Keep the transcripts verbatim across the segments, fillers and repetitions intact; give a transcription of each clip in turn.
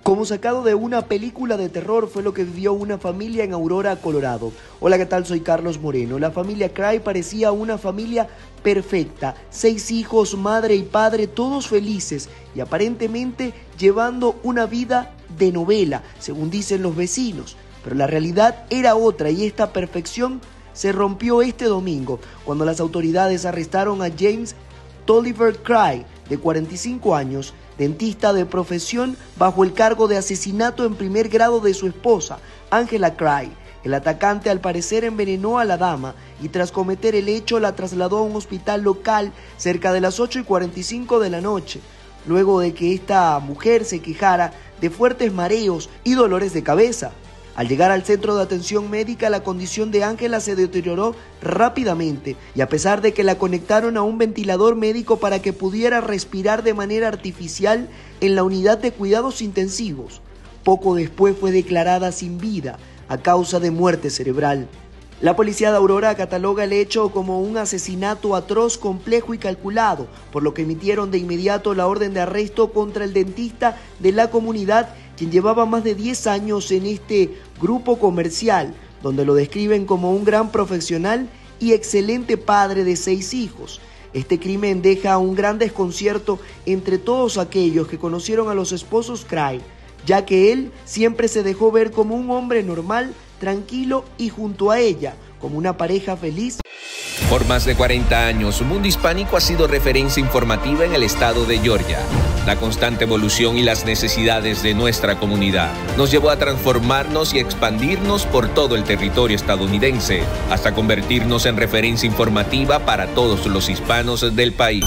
Como sacado de una película de terror fue lo que vivió una familia en Aurora, Colorado. Hola, ¿qué tal? Soy Carlos Moreno. La familia Cray parecía una familia perfecta. Seis hijos, madre y padre, todos felices y aparentemente llevando una vida de novela, según dicen los vecinos. Pero la realidad era otra y esta perfección se rompió este domingo cuando las autoridades arrestaron a James Tolliver Cray, de cuarenta y cinco años, dentista de profesión, bajo el cargo de asesinato en primer grado de su esposa, Angela Cray. El atacante al parecer envenenó a la dama y tras cometer el hecho la trasladó a un hospital local cerca de las ocho y cuarenta y cinco de la noche, luego de que esta mujer se quejara de fuertes mareos y dolores de cabeza. Al llegar al centro de atención médica, la condición de Ángela se deterioró rápidamente y a pesar de que la conectaron a un ventilador médico para que pudiera respirar de manera artificial en la unidad de cuidados intensivos, poco después fue declarada sin vida a causa de muerte cerebral. La policía de Aurora cataloga el hecho como un asesinato atroz, complejo y calculado, por lo que emitieron de inmediato la orden de arresto contra el dentista de la comunidad, quien llevaba más de diez años en este grupo comercial, donde lo describen como un gran profesional y excelente padre de seis hijos. Este crimen deja un gran desconcierto entre todos aquellos que conocieron a los esposos Cray, ya que él siempre se dejó ver como un hombre normal, tranquilo y junto a ella, como una pareja feliz. Por más de cuarenta años, Mundo Hispánico ha sido referencia informativa en el estado de Georgia. La constante evolución y las necesidades de nuestra comunidad nos llevó a transformarnos y expandirnos por todo el territorio estadounidense, hasta convertirnos en referencia informativa para todos los hispanos del país.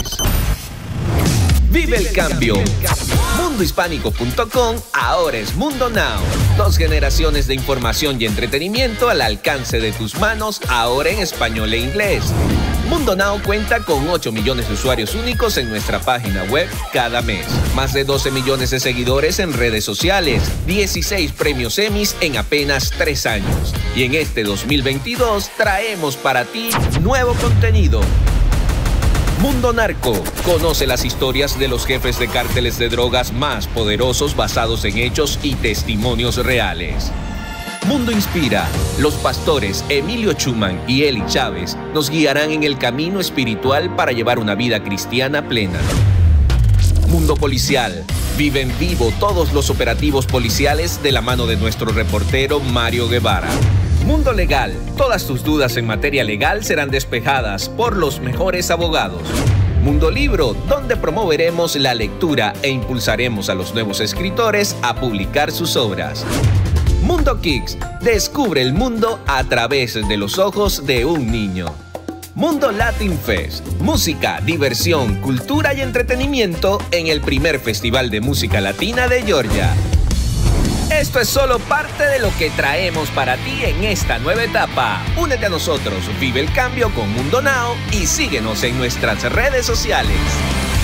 ¡Vive el cambio! mundo hispánico punto com ahora es Mundo Now. Dos generaciones de información y entretenimiento al alcance de tus manos, ahora en español e inglés. Mundo Now cuenta con ocho millones de usuarios únicos en nuestra página web cada mes. Más de doce millones de seguidores en redes sociales. dieciséis premios Emmys en apenas tres años. Y en este dos mil veintidós traemos para ti nuevo contenido. Mundo Narco. Conoce las historias de los jefes de cárteles de drogas más poderosos basados en hechos y testimonios reales. Mundo Inspira. Los pastores Emilio Schumann y Eli Chávez nos guiarán en el camino espiritual para llevar una vida cristiana plena. Mundo Policial. Vive en vivo todos los operativos policiales de la mano de nuestro reportero Mario Guevara. Mundo Legal. Todas tus dudas en materia legal serán despejadas por los mejores abogados. Mundo Libro, donde promoveremos la lectura e impulsaremos a los nuevos escritores a publicar sus obras. Mundo Kicks. Descubre el mundo a través de los ojos de un niño. Mundo Latin Fest. Música, diversión, cultura y entretenimiento en el primer festival de música latina de Georgia. Esto es solo parte de lo que traemos para ti en esta nueva etapa. Únete a nosotros, vive el cambio con Mundo Now y síguenos en nuestras redes sociales.